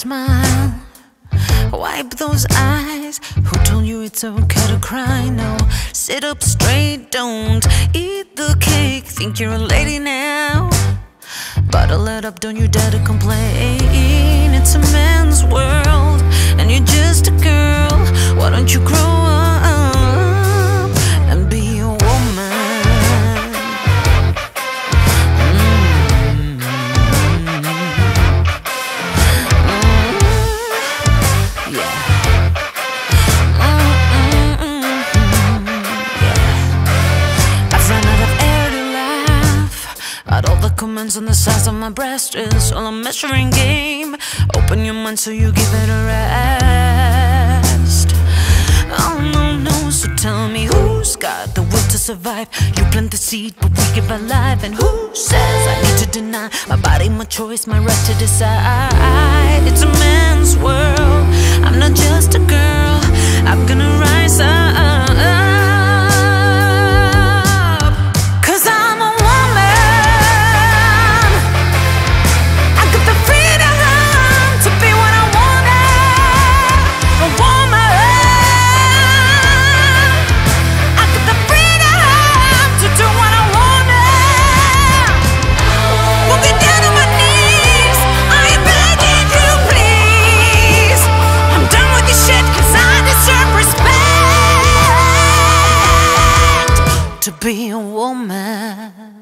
smile, wipe those eyes. Who told you it's okay to cry? No, sit up straight, don't eat the cake. Think you're a lady now? Bottle it up, don't you dare to complain. It's a man's world, and you're just a girl. Why don't you grow up and be a woman? All the comments on the size of my breast is all a measuring game. Open your mind so you give it a rest. Oh no, no, so tell me who's got the will to survive? You plant the seed, but we give our life. And who says I need to deny my body, my choice, my right to decide? It's a man's world, I'm not just a girl. I'm gonna rise up. To be a woman.